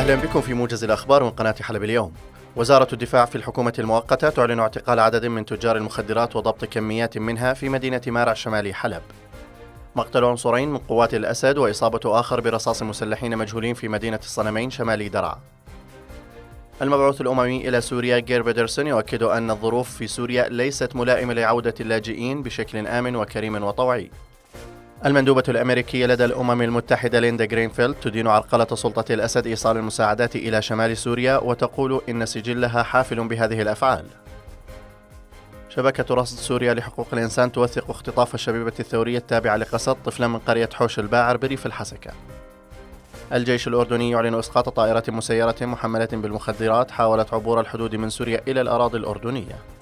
أهلا بكم في موجز الأخبار من قناة حلب اليوم. وزارة الدفاع في الحكومة المؤقتة تعلن اعتقال عدد من تجار المخدرات وضبط كميات منها في مدينة مارع شمال حلب. مقتل عنصرين من قوات الأسد وإصابة آخر برصاص مسلحين مجهولين في مدينة الصنمين شمال درعا. المبعوث الأممي إلى سوريا جير بيدرسون يؤكد أن الظروف في سوريا ليست ملائمة لعودة اللاجئين بشكل آمن وكريم وطوعي. المندوبة الأمريكية لدى الأمم المتحدة ليندا جرينفيلد تدين عرقلة سلطة الأسد إيصال المساعدات إلى شمال سوريا وتقول إن سجلها حافل بهذه الأفعال. شبكة رصد سوريا لحقوق الإنسان توثق اختطاف الشبيبة الثورية التابعة لقسد طفلا من قرية حوش الباعر بريف الحسكة. الجيش الأردني يعلن إسقاط طائرة مسيرة محملة بالمخدرات حاولت عبور الحدود من سوريا إلى الأراضي الأردنية.